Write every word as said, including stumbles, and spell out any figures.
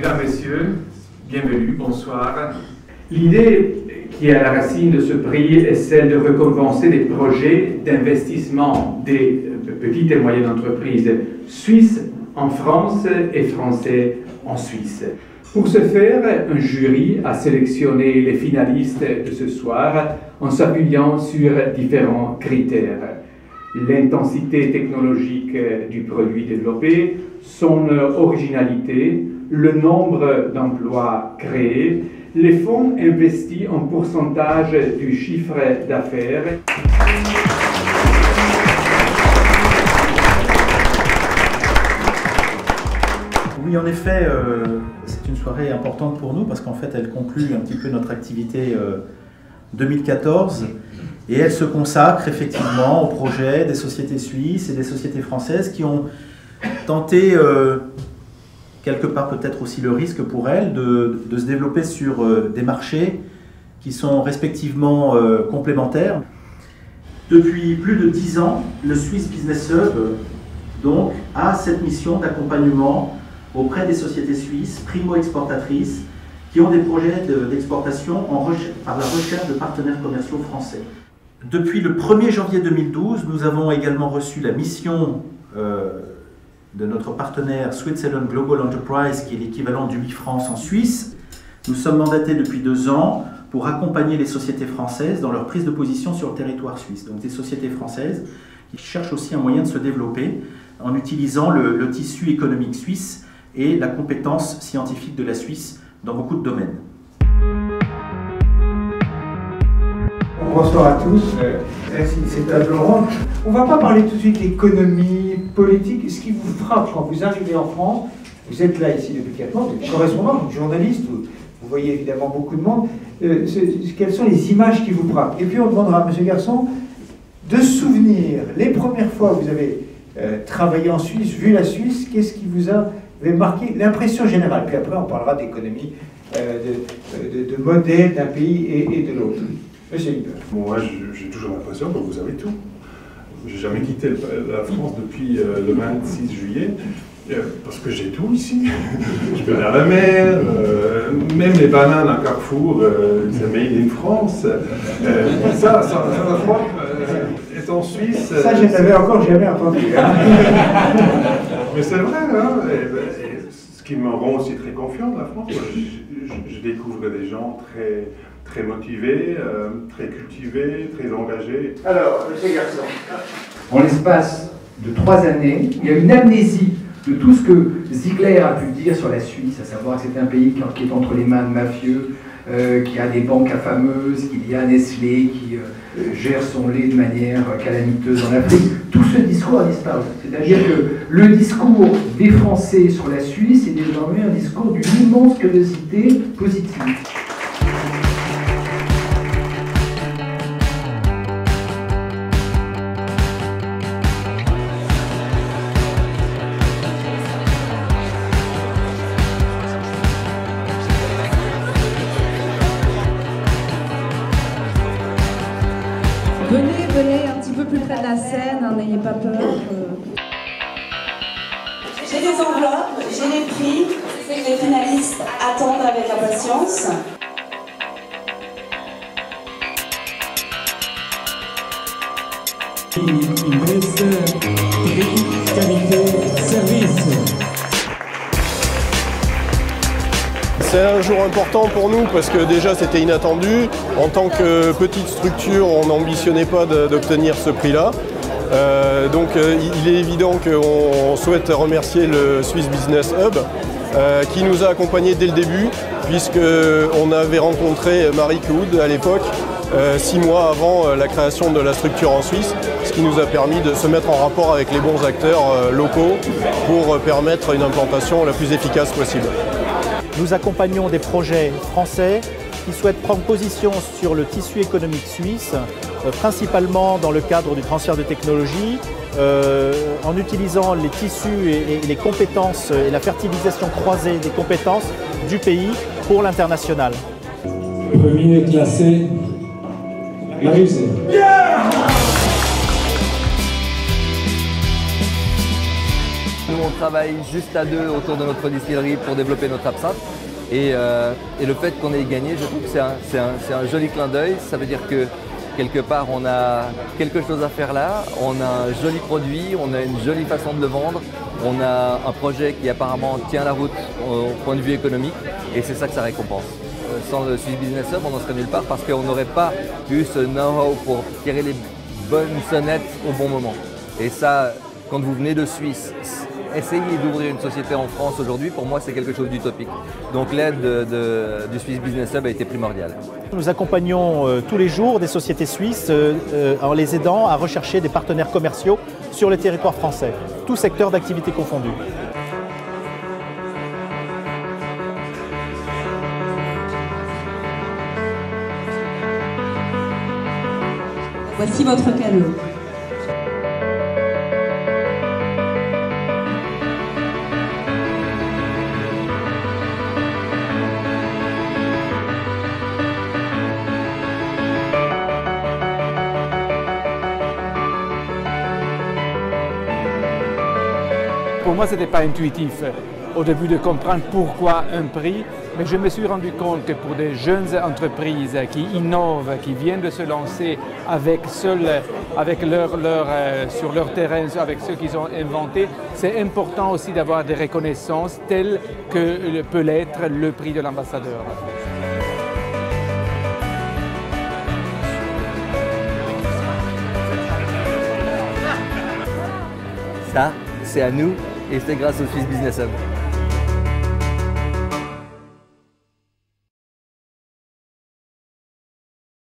Mesdames, Messieurs, bienvenue, bonsoir. L'idée qui est à la racine de ce prix est celle de récompenser des projets d'investissement des petites et moyennes entreprises suisses en France et français en Suisse. Pour ce faire, un jury a sélectionné les finalistes de ce soir en s'appuyant sur différents critères. L'intensité technologique du produit développé, son originalité, le nombre d'emplois créés, les fonds investis en pourcentage du chiffre d'affaires. Oui, en effet, euh, c'est une soirée importante pour nous parce qu'en fait, elle conclut un petit peu notre activité euh, deux mille quatorze et elle se consacre effectivement au projet des sociétés suisses et des sociétés françaises qui ont tenté, euh, quelque part peut-être aussi le risque pour elles, de, de se développer sur euh, des marchés qui sont respectivement euh, complémentaires. Depuis plus de dix ans, le Swiss Business Hub donc, a cette mission d'accompagnement auprès des sociétés suisses primo-exportatrices qui ont des projets d'exportation de, par la recherche de partenaires commerciaux français. Depuis le premier janvier deux mille douze, nous avons également reçu la mission euh, de notre partenaire Switzerland Global Enterprise, qui est l'équivalent du BIFrance en Suisse. Nous sommes mandatés depuis deux ans pour accompagner les sociétés françaises dans leur prise de position sur le territoire suisse. Donc des sociétés françaises qui cherchent aussi un moyen de se développer en utilisant le, le tissu économique suisse et la compétence scientifique de la Suisse dans beaucoup de domaines. Bonsoir à tous, merci de cette table ronde. On ne va pas parler tout de suite d'économie, politique. Ce qui vous frappe quand vous arrivez en France, vous êtes là ici depuis quatre mois, vous êtes correspondant, journaliste, vous, vous voyez évidemment beaucoup de monde. Euh, quelles sont les images qui vous frappent? Et puis on demandera à M. Garçon de se souvenir les premières fois que vous avez euh, travaillé en Suisse, vu la Suisse, qu'est-ce qui vous a marqué, l'impression générale. Puis après on parlera d'économie, euh, de, de, de modèle d'un pays et, et de l'autre. Monsieur Hipper. Moi, j'ai toujours l'impression que vous avez tout. J'ai jamais quitté la France depuis euh, le vingt-six juillet, euh, parce que j'ai tout ici. Je peux aller à la mer, euh, même les bananes à Carrefour, euh, c'est made in France. Euh, ça, ça, ça ma foi, euh, est en Suisse. Ça, je n'avais encore jamais entendu. Hein. Mais c'est vrai, hein. Et, et, ce qui me rend aussi très confiant de la France. Je, je, je découvre des gens très... très motivés, euh, très cultivés, très engagés. Alors, monsieur Garçon. En l'espace de trois années, il y a une amnésie de tout ce que Ziegler a pu dire sur la Suisse, à savoir que c'est un pays qui est entre les mains de mafieux, euh, qui a des banques affameuses, qu'il y a Nestlé qui euh, gère son lait de manière calamiteuse en Afrique. Tout ce discours a disparu. C'est-à-dire que le discours des Français sur la Suisse est désormais un discours d'une immense curiosité positive. Venez, venez un petit peu plus près de la scène, n'ayez pas peur. Euh... J'ai des enveloppes, j'ai les prix, les finalistes attendent avec impatience. C'est un jour important pour nous parce que déjà c'était inattendu. En tant que petite structure, on n'ambitionnait pas d'obtenir ce prix-là. Euh, donc euh, il est évident qu'on souhaite remercier le Swiss Business Hub euh, qui nous a accompagnés dès le début, puisqu'on avait rencontré Marie Cloud à l'époque, euh, six mois avant la création de la structure en Suisse, ce qui nous a permis de se mettre en rapport avec les bons acteurs euh, locaux pour permettre une implantation la plus efficace possible. Nous accompagnons des projets français qui souhaitent prendre position sur le tissu économique suisse, euh, principalement dans le cadre du transfert de technologie, euh, en utilisant les tissus et, et les compétences et la fertilisation croisée des compétences du pays pour l'international. Premier classé, la Russie. Nous, on travaille juste à deux autour de notre distillerie pour développer notre absinthe. Et, euh, et le fait qu'on ait gagné, je trouve que c'est un, c'est un, c'est un joli clin d'œil. Ça veut dire que quelque part, on a quelque chose à faire là, on a un joli produit, on a une jolie façon de le vendre, on a un projet qui apparemment tient la route au point de vue économique, et c'est ça que ça récompense. Sans le Swiss Business Hub, on n'en serait nulle part parce qu'on n'aurait pas eu ce know-how pour tirer les bonnes sonnettes au bon moment. Et ça, quand vous venez de Suisse, essayer d'ouvrir une société en France aujourd'hui, pour moi, c'est quelque chose d'utopique. Donc l'aide de, de, du Swiss Business Hub a été primordiale. Nous accompagnons euh, tous les jours des sociétés suisses euh, euh, en les aidant à rechercher des partenaires commerciaux sur le territoire français, tous secteurs d'activité confondus. Voici votre cadeau. Pour moi, ce n'était pas intuitif au début de comprendre pourquoi un prix, mais je me suis rendu compte que pour des jeunes entreprises qui innovent, qui viennent de se lancer avec seul, avec leur, leur, euh, sur leur terrain, avec ce qu'ils ont inventé, c'est important aussi d'avoir des reconnaissances telles que peut l'être le prix de l'ambassadeur. Ça, c'est à nous et c'est grâce au Swiss Business Hub.